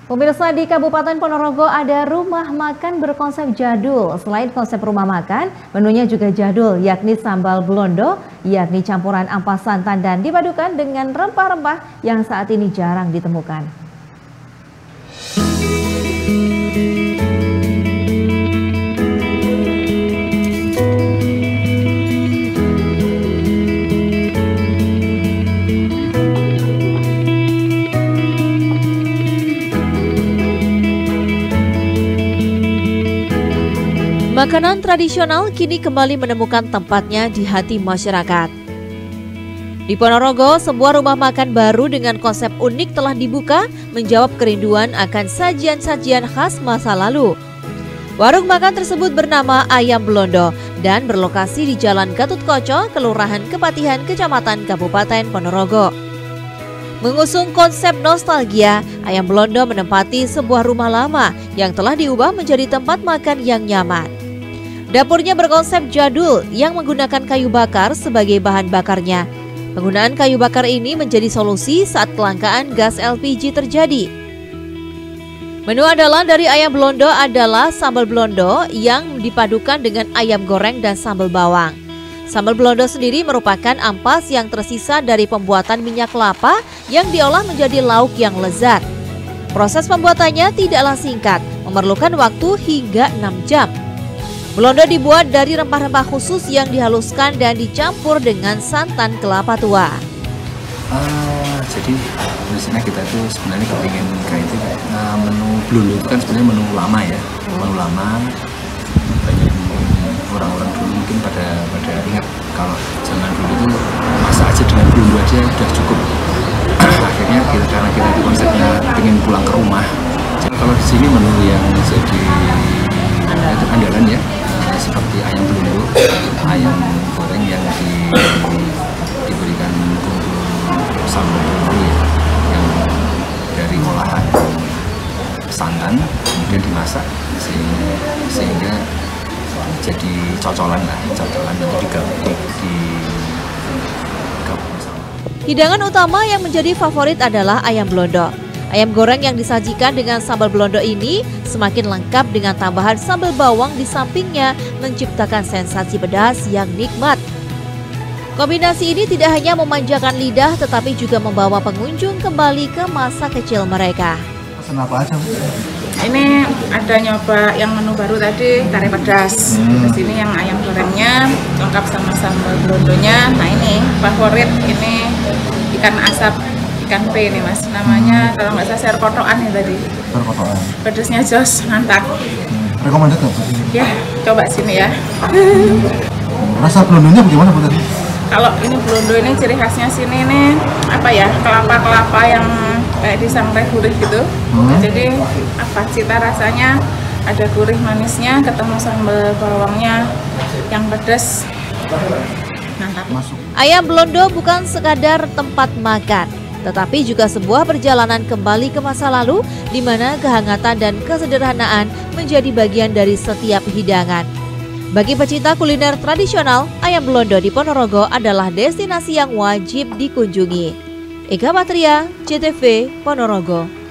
Pemirsa, di Kabupaten Ponorogo ada rumah makan berkonsep jadul. Selain konsep rumah makan, menunya juga jadul, yakni sambal blondo, yakni campuran ampas santan dan dipadukan dengan rempah-rempah yang saat ini jarang ditemukan. Makanan tradisional kini kembali menemukan tempatnya di hati masyarakat. Di Ponorogo, sebuah rumah makan baru dengan konsep unik telah dibuka menjawab kerinduan akan sajian-sajian khas masa lalu. Warung makan tersebut bernama Ayam Blondo dan berlokasi di Jalan Gatotkaca, Kelurahan Kepatihan, Kecamatan Kabupaten Ponorogo. Mengusung konsep nostalgia, Ayam Blondo menempati sebuah rumah lama yang telah diubah menjadi tempat makan yang nyaman. Dapurnya berkonsep jadul yang menggunakan kayu bakar sebagai bahan bakarnya. Penggunaan kayu bakar ini menjadi solusi saat kelangkaan gas LPG terjadi. Menu andalan dari Ayam Blondo adalah sambal blondo yang dipadukan dengan ayam goreng dan sambal bawang. Sambal blondo sendiri merupakan ampas yang tersisa dari pembuatan minyak kelapa yang diolah menjadi lauk yang lezat. Proses pembuatannya tidaklah singkat, memerlukan waktu hingga 6 jam. Blondo dibuat dari rempah-rempah khusus yang dihaluskan dan dicampur dengan santan kelapa tua. Jadi biasanya kita itu sebenarnya kepingin kayak itu menu blondo itu kan sebenarnya menu lama ya, menu lama. Banyak orang-orang dulu mungkin pada ingat kalau zaman dulu itu masak aja dengan blondo aja udah cukup. Akhirnya karena kita itu konsepnya pengen pulang ke rumah. Jadi kalau di sini menu yang jadi itu andalan ya, seperti ayam blondo, ayam goreng yang diberikan bumbu sambal blondo ya, yang dari olahan santan kemudian dimasak sehingga jadi cocolan nanti digabung sama. Hidangan utama yang menjadi favorit adalah ayam blondo. Ayam goreng yang disajikan dengan sambal blondo ini semakin lengkap dengan tambahan sambal bawang di sampingnya menciptakan sensasi pedas yang nikmat. Kombinasi ini tidak hanya memanjakan lidah tetapi juga membawa pengunjung kembali ke masa kecil mereka. Pesan apa aja? Ini ada nyoba yang menu baru tadi, kari pedas. Di sini yang ayam gorengnya lengkap sama sambal blondonya. Nah ini favorit, ini ikan asap, ikan pe nih mas, namanya kalau nggak salah sayur kotokan ya tadi. Sayur kotokan. Pedasnya jos, mantap. Rekomendasi nggak? Ya, coba sini ya. Rasa blondonya bagaimana bu tadi? Kalau ini blondo ini ciri khasnya sini nih apa ya, kelapa yang kayak disangrai gurih gitu. Jadi apa cita rasanya ada gurih manisnya ketemu sambal bawangnya yang pedas. Mantap. Ayam Blondo bukan sekadar tempat makan, tetapi juga sebuah perjalanan kembali ke masa lalu di mana kehangatan dan kesederhanaan menjadi bagian dari setiap hidangan. Bagi pecinta kuliner tradisional, Ayam Blondo di Ponorogo adalah destinasi yang wajib dikunjungi. Eka Patria, CTV, Ponorogo.